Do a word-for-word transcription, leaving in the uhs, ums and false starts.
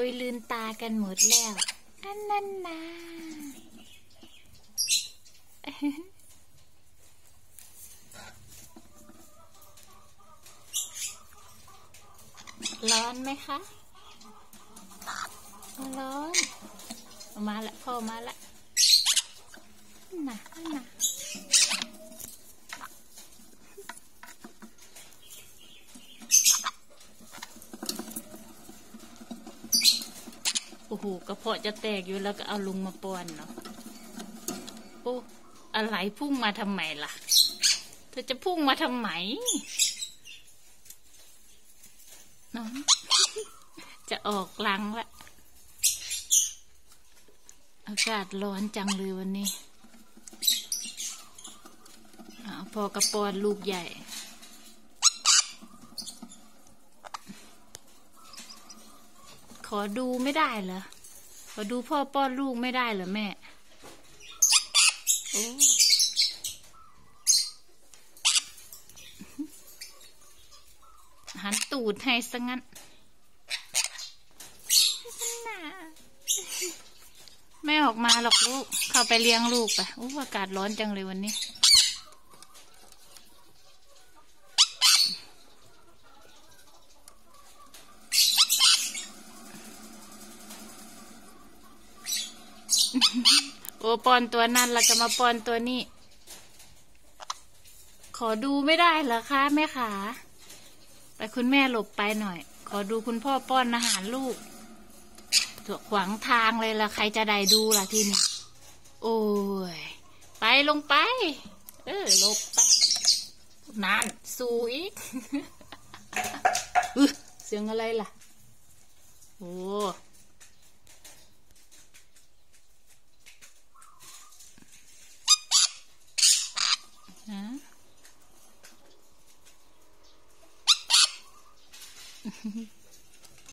อ้ยลืมตากันหมดแล้วอันนั้นนะร้อนไหมคะร้อนมาละพ่อมาละน่ะน่ะโอ้โหกระเพาะจะแตกอยู่แล้วก็เอาลุงมาป้อนเนาะโอ้อะไรพุ่งมาทำไมล่ะเธอจะพุ่งมาทำไมน้องจะออกรังละอากาศร้อนจังเลยวันนี้พอกระปอนลูกใหญ่ขอดูไม่ได้เหรอขอดูพ่อป้อนลูกไม่ได้เหรอแม่โอ้หันตูดให้ซะงั้นไม่ออกมาหรอกลูกเข้าไปเลี้ยงลูกไปโอ้อากาศร้อนจังเลยวันนี้โอ้ปอนตัวนั้นแล้วก็มาปอนตัวนี้ขอดูไม่ได้เหรอคะแม่ขาไปคุณแม่หลบไปหน่อยขอดูคุณพ่อป้อนอาหารลูกตัวขวางทางเลยล่ะใครจะได้ดูล่ะทีนี้โอ้ยไปลงไปเออหลบไปนั่นสู้อีกเสียงอะไรล่ะโอ้ฮะ